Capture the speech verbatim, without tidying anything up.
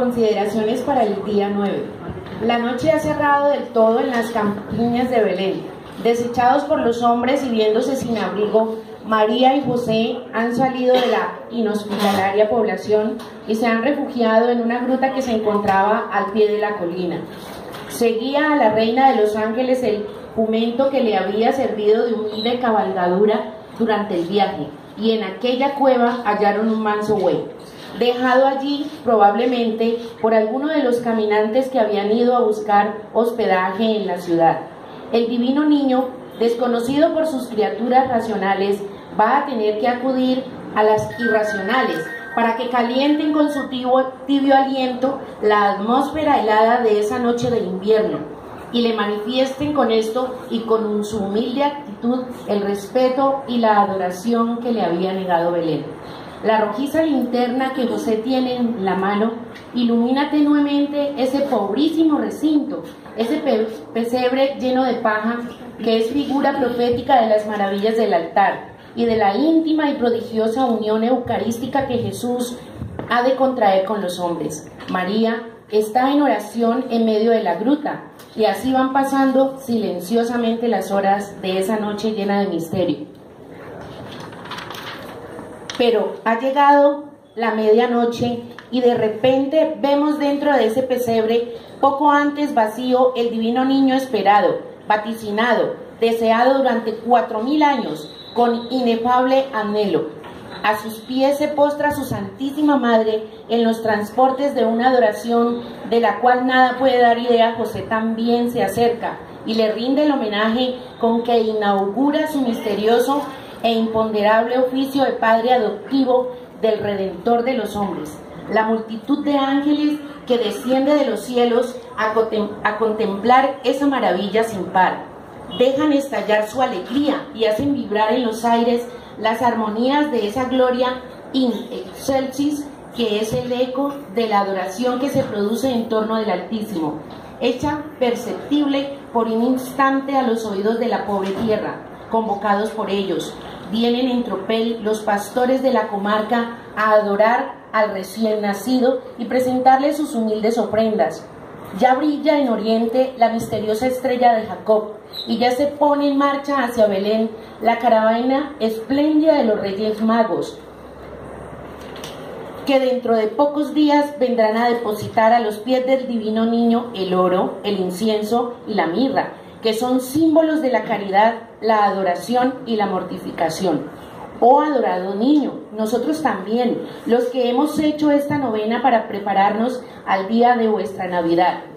Consideraciones para el día nueve. La noche ha cerrado del todo en las campiñas de Belén. Desechados por los hombres y viéndose sin abrigo, María y José han salido de la inhospitalaria población y se han refugiado en una gruta que se encontraba al pie de la colina. Seguía a la reina de los ángeles el jumento que le había servido de humilde cabalgadura durante el viaje, y en aquella cueva hallaron un manso buey, dejado allí probablemente por alguno de los caminantes que habían ido a buscar hospedaje en la ciudad. El divino niño, desconocido por sus criaturas racionales, va a tener que acudir a las irracionales para que calienten con su tibio, tibio aliento la atmósfera helada de esa noche de invierno y le manifiesten con esto y con su humilde actitud el respeto y la adoración que le había negado Belén. La rojiza linterna que José tiene en la mano ilumina tenuemente ese pobrísimo recinto, ese pe pesebre lleno de paja que es figura profética de las maravillas del altar y de la íntima y prodigiosa unión eucarística que Jesús ha de contraer con los hombres. María está en oración en medio de la gruta, y así van pasando silenciosamente las horas de esa noche llena de misterio. Pero ha llegado la medianoche y de repente vemos dentro de ese pesebre, poco antes vacío, el divino niño esperado, vaticinado, deseado durante cuatro mil años, con inefable anhelo. A sus pies se postra su Santísima Madre en los transportes de una adoración de la cual nada puede dar idea. José también se acerca y le rinde el homenaje con que inaugura su misterioso e imponderable oficio de padre adoptivo del Redentor de los hombres. La multitud de ángeles que desciende de los cielos a, contem a contemplar esa maravilla sin par, dejan estallar su alegría y hacen vibrar en los aires las armonías de esa gloria in excelsis que es el eco de la adoración que se produce en torno del Altísimo, hecha perceptible por un instante a los oídos de la pobre tierra. Convocados por ellos, vienen en tropel los pastores de la comarca a adorar al recién nacido y presentarle sus humildes ofrendas. Ya brilla en oriente la misteriosa estrella de Jacob, y ya se pone en marcha hacia Belén la caravana espléndida de los Reyes Magos, que dentro de pocos días vendrán a depositar a los pies del divino niño el oro, el incienso y la mirra, que son símbolos de la caridad, la adoración y la mortificación. Oh adorado niño, nosotros también, los que hemos hecho esta novena para prepararnos al día de vuestra Navidad,